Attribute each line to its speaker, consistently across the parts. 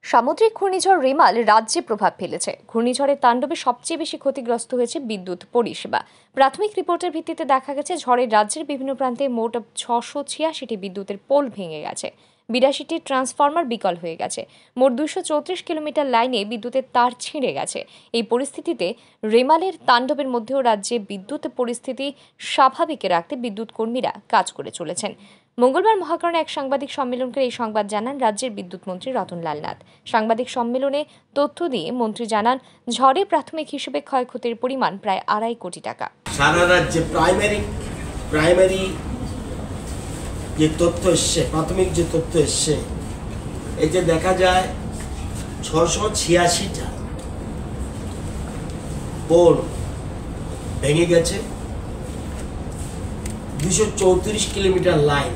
Speaker 1: সামুদ্রিক ঘূর্ণিঝড় রেমাল রাজ্যে প্রভাব ফেলেছে। ঘূর্ণিঝড়ের তাণ্ডবে সবচেয়ে বেশি ক্ষতিগ্রস্ত হয়েছে বিদ্যুৎ পরিষেবা। প্রাথমিক রিপোর্টের ভিত্তিতে দেখা গেছে ঝড়ের রাজ্যের বিভিন্ন প্রান্তে মোট 686টি বিদ্যুতের পোল ভেঙে গেছে, 82টি ট্রান্সফরমার বিকল হয়ে গেছে, মোট 234 কিলোমিটার লাইনে বিদ্যুতের তার ছিঁড়ে গেছে। এই পরিস্থিতিতে রেমালের তাণ্ডবের মধ্যেও রাজ্যে বিদ্যুৎ পরিস্থিতি স্বাভাবিক রাখতে বিদ্যুৎ কর্মীরা কাজ করে চলেছেন। মঙ্গলবার মহাকরণে এক সাংবাদিক সম্মেলনকে এই সংবাদ জানান রাজ্যের বিদ্যুৎ মন্ত্রী রতনলাল নাথ। সাংবাদিক সম্মেলনে তথ্য দিয়ে মন্ত্রী জানান, ঝড়ে প্রাথমিক হিসেবে ক্ষয়ক্ষতির পরিমাণ প্রায় 2.5 কোটি টাকা।
Speaker 2: সারা রাজ্যে প্রাইমারি যে তথ্য এসছে, প্রাথমিক যে তথ্য এসছে, এই যে দেখা যায় 686টা পোল ভেঙে গেছে, 234 কিলোমিটার লাইন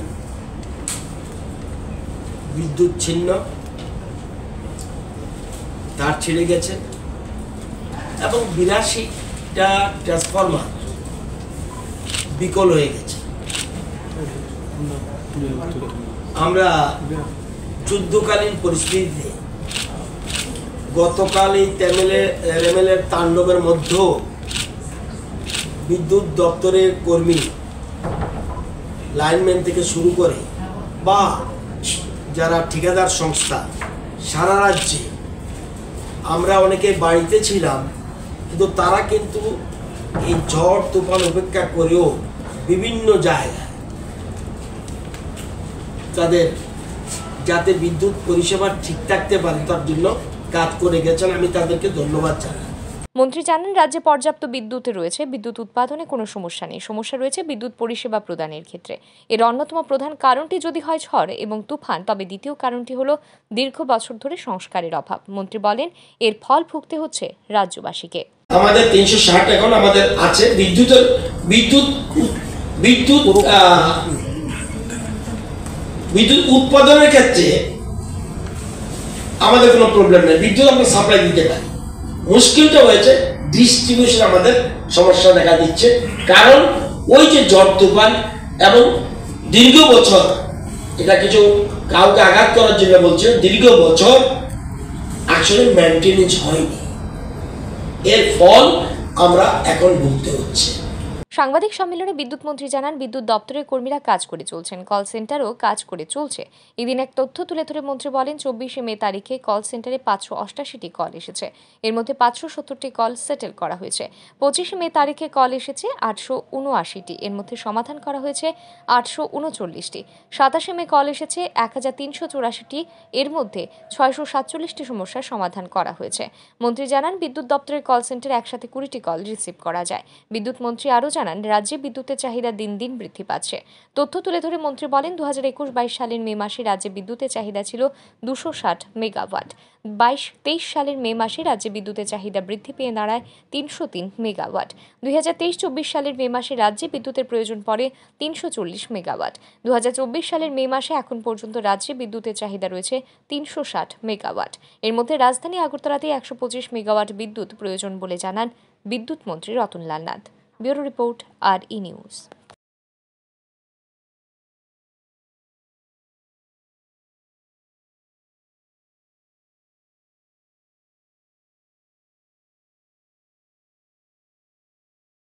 Speaker 2: বিদ্যুৎ ছিন্ন, তার ছিঁড়ে গেছে এবং 82টা ট্রান্সফরমার বিকল হয়ে গেছে। আমরা যুদ্ধকালীন পরিস্থিতিতে গতকাল এই রেমেলের তাণ্ডবের মধ্যেও বিদ্যুৎ দপ্তরের কর্মী, লাইনম্যান থেকে শুরু করে বা যারা ঠিকাদার সংস্থা, সারা রাজ্যে আমরা অনেকে বাড়িতে ছিলাম, কিন্তু তারা কিন্তু এই ঝড় তুফান উপেক্ষা করেও বিভিন্ন জায়গায় তাদের যাতে বিদ্যুৎ পরিষেবা ঠিক থাকতে পারে তার জন্য কাজ করে গেছেন। আমি তাদেরকে ধন্যবাদ জানাই।
Speaker 1: মন্ত্রী জানান, রাজ্যে পর্যাপ্ত বিদ্যুৎ রয়েছে, বিদ্যুৎ উৎপাদনে কোনো সমস্যা নেই। সমস্যা রয়েছে বিদ্যুৎ পরিষেবা প্রদানের ক্ষেত্রে। এর অন্যতম প্রধান কারণটি যদি হয় ঝড় এবং তুফান, তবে দ্বিতীয় কারণটি হলো দীর্ঘ বছর ধরে সংস্কারের অভাব। মন্ত্রী বলেন, এর ফল ভুগতে হচ্ছে রাজ্যবাসীকে।
Speaker 2: আমাদের 360 এখন আমাদের আছে বিদ্যুৎ উৎপাদনের ক্ষেত্রে আমাদের কোনো প্রবলেম নেই, বিদ্যুৎ আমরা সাপ্লাই দিতে পারি। মুশকিলটা হয়েছে ডিস্ট্রিবিউশন, আমাদের সমস্যা দেখা দিচ্ছে, কারণ ওই যে ঝড় তুফান এবং দীর্ঘ বছর, এটা কিছু কাউকে আঘাত করার জন্য বলছে, দীর্ঘ বছর আসলে মেনটেনেন্স হয়নি, এর ফল আমরা এখন ভুগতে হচ্ছে।
Speaker 1: সাংবাদিক সম্মেলনে বিদ্যুৎ মন্ত্রী জানান, বিদ্যুৎ দপ্তরের কর্মীরা কাজ করে চলছেন, কল সেন্টারও কাজ করে চলছে। এদিন এক তথ্য তুলে ধরে মন্ত্রী বলেন, 24শে মে তারিখে কল সেন্টারে 588টি কল এসেছে, এর মধ্যে 570টি কল সেটেল করা হয়েছে। 25শে মে তারিখে কল এসেছে 879টি, এর মধ্যে সমাধান করা হয়েছে 839টি। 27শে মে কল এসেছে 1384টি, এর মধ্যে 647টি সমস্যার সমাধান করা হয়েছে। মন্ত্রী জানান, বিদ্যুৎ দপ্তরের কল সেন্টারে একসাথে 20টি কল রিসিভ করা যায়। বিদ্যুৎ মন্ত্রী আরও রাজ্যে বিদ্যুতের চাহিদা দিন দিন বৃদ্ধি পাচ্ছে। তথ্য তুলে ধরে মন্ত্রী বলেন, 2021-22 সালের মে মাসে রাজ্যে বিদ্যুতের চাহিদা ছিল 260 মেগাওয়াট। 22-23 সালের মে মাসে রাজ্যে বিদ্যুতের চাহিদা বৃদ্ধি পেয়ে দাঁড়ায় 303 মেগাওয়াট। 2023-24 সালের মে মাসে রাজ্যে বিদ্যুতের প্রয়োজন পড়ে 340 মেগাওয়াট। 2024 সালের মে মাসে এখন পর্যন্ত রাজ্যে বিদ্যুতের চাহিদা রয়েছে 360 মেগাওয়াট। এর মধ্যে রাজধানী আগরতলাতে 125 মেগাওয়াট বিদ্যুৎ প্রয়োজন বলে জানান বিদ্যুৎ মন্ত্রী Ratanlal Nath. Bureau report, RE news.